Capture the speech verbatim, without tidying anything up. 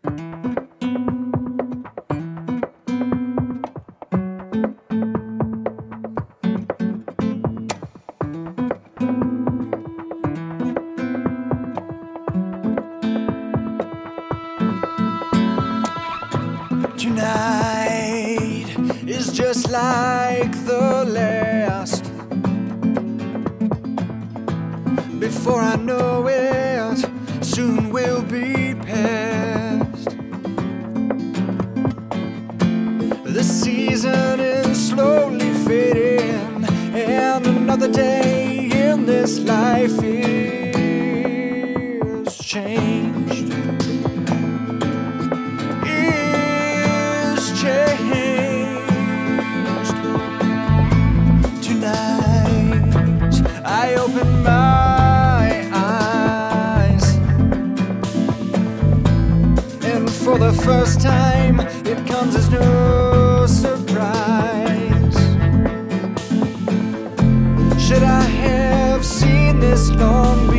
Tonight is just like the last. Before I know it, soon we'll be past. The season is slowly fading, and another day in this life is changed. I open my eyes, and for the first time it comes as no surprise. Should I have seen this long